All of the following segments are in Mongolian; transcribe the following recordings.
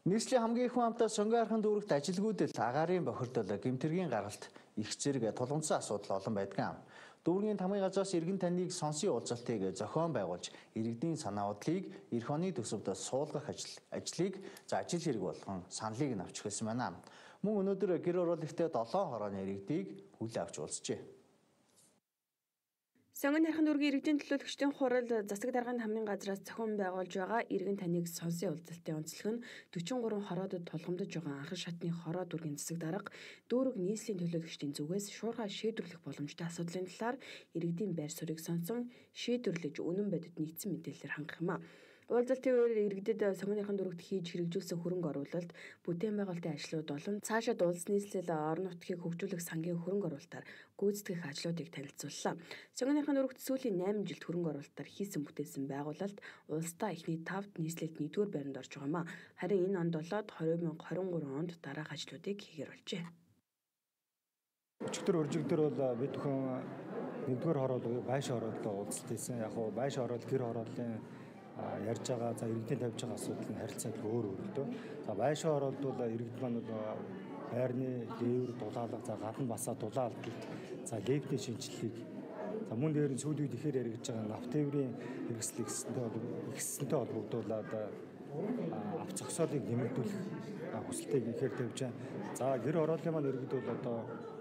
Нийслэлийн хамгийн их хамтаа сонгон архан дүүрэгт ажилгүйдэл агаарын бохирдол гэмтэргийн гаралт их зэрэг тулгымцсан асуудал олон байдаг. Дүүргийн тамгын газраас иргэн таныг сонсын уулзалтыг зохион байгуулж иргэдийн санаа бодлыг эх оны төсөвд суулгах ажил хэрэг болгон саналыг нь авч эхэлсэн байна. Мөн өнөөдөр гэр оролттой 7 хорооны иргэдийг хүлээн авч уулзжээ. Сонгон архан дүүргийн иргэдийн төлөөлөгчдийн хурал засаг дарганы тамгын газраас зохион байгуулж байгаа иргэн таныг сонсын уулзалтын онцлог нь 43 хороодод тулгамдж байгаа анхан шатны хороо дүүргийн засаг дарга дүүрэг нийслэлийн төлөөлөгчдийн зүгээс шуурхай шийдвэрлэх боломжтой асуудлын талаар иргэдийн байр суурийг сонсон шийдвэрлэж үнэн бодит нийцсэн мэдээлэлээр хангах юм а. Уулзалтын үеэр иргэдэд сонгон архан дүүрэгт хийж хэрэгжүүлсэн хөрөнгө оруулалт, бүтээн байгуулалтын ажлууд болон цаашид улс нийслэл орон нутгийг хөгжүүлэх сангийн хөрөнгө оруулалтаар гүйцэтгэх ажлуудыг танилцууллаа. Сонгон архан дүүрэгт сүүлийн 8 жилд хөрөнгө оруулалтаар хийсэн бүтээсэн байгуулалт улсдаа эхний 5-д нийслэлд 1-р байранд орж байгаа юм а. Харин энэ онд болоод 2023 онд дараах ажлуудыг хийгэр болжээ. Өчигдөр өржигдөр бол бид бүхэн 1-р хороол байшин хорооллоо уулзалт хийсэн. Яг нь байшин хороол гэр хорооллын ярьж байгаа за иргэдийн тавьж байгаа асуудал нь харилцааг өөр л дөө. За байшин хороолд бол иргэд маань байрны дээвэр дулаалга за гадна басаа дулаан алдалт за лифтийн шинжилгээг за мөн дээр нь сүүлийн үед ихээр яригдж байгаа нафтеврийн хэрэгсэл ихсэнтэй холбогдуулаад авц зогсоолыг нэмэгдүүлэх хүсэлтийг ихээр тавьж байгаа. За гэр хорооллын маань иргэд бол одоо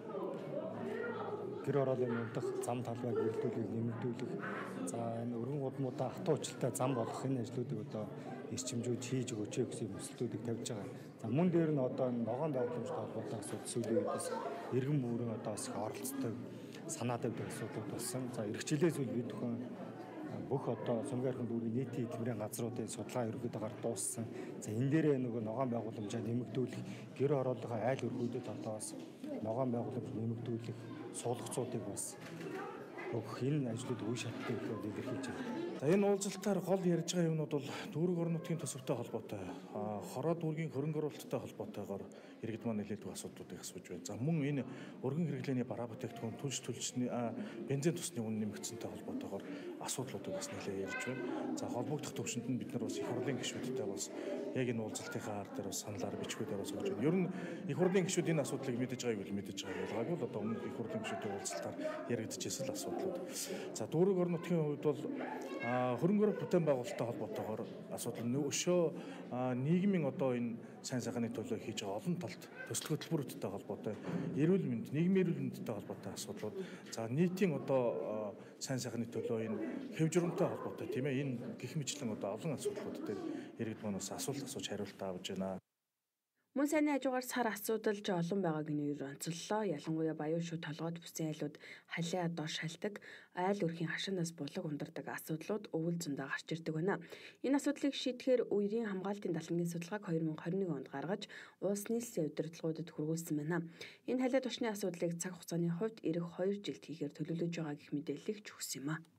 гэр хорооллын унтах зам талбайг эрдүүлэх, нэмэгдүүлэх, за энэ өргөн гудамудаа хатуу учиртай зам болгох энэ ажлуудыг одоо эрчимжүүд хийж өгөөч гэсэн хүсэлтүүдийг тавьж байгаа. За мөн дээр нь одоо ногоон байгууламжтай холбоотой асуудал сүүлийн үеэс иргэн бүрэн одоо бас их оролцдог санаа тавьдаг асуудлууд болсон. За эх жилээс үл бид бүхэн бүх одоо сонгон архан дүүргийн нийтийн эдгээрийн газруудын судалгаа ерөнхийдөө дууссан. За энэ дээрээ нөгөө ногоон байгууламжаа нэмэгдүүлэх, гэр хорооллын айл өрхүүдэд одоо бас ногоон байгууламж нэмэгдүүлэх суулгацуудыг бас өгөх энэ ажлууд үе шаттай их илэрхийлж байна. За энэ уулзалтаар гол ярьж байгаа юмнууд бол дүүрэг орон нутгийн төсөвтэй холбоотой, хороо дүүргийн хөрөнгө оруулалттай холбоотойгоор иргэд маань нэлээдгүй асуудлуудыг асууж байна. За мөн энэ өргөн хэрэглээний бараа бүтээгдэхүүн түлшний бензин тусны үн нэмэгдсэнтэй холбоотойгоор асуудлуудыг бас нэлээд ярьж байна. За холбогдох төвшөнд нь бид нар бас их хурлын гишүүдтэй бас яг энэ уулзалтынхаа ар дээр бас саналаар бичгүүдээр бас өгч байна. Ер нь их хурлын гишүүд энэ асуудлыг мэдэж байгааг л мэдэж байгааг бол одоо өмнөх их хурлын гишүүдийн уулзалтаар яригдчихсэн л асуудлууд. За дүүрэг орон нутгийн хувьд бол хөрөнгө бүтээн байгуулалттай холбоотойгоор асуудал нь өшөө нийгмийн одоо энэ сайн сайхны төлөө хийж байгаа олон талт төсөл хөтөлбөрүүдтэй холбоотой эрүүл мэнд, нийгмийн эрүүл мэндтэй холбоотой асуудлууд, за нийтийн одоо сайн сайхны төлөө энэ хэв журамтай холбоотой тийм ээ энэ гэх мэтлэн одоо олон асуудлууд дээр иргэд манаас асуулт асууж хариулт авж байна. Мөн сайн хажуугаар сар асуудалж олон байгааг нь онцоллоо. Ялангуяа баян шууд толгойд бүсэн айлууд халиа доош шалдаг, айл өрхийн хашаанаас булаг ундардаг асуудлууд өвөл зөндөө гарч ирдэг байна. Энэ асуудлыг шийдэхээр үерийн хамгаалтын далангийн судалгааг 2021 онд гаргаж улс нийслэлийн удирдлагуудад хүргүүлсэн байна. Энэ халиа тушны асуудлыг цаг хугацааны хувьд эх 2 жилд хийхээр төлөвлөж байгаа гэх мэдээллийг ч өгсөн юм а.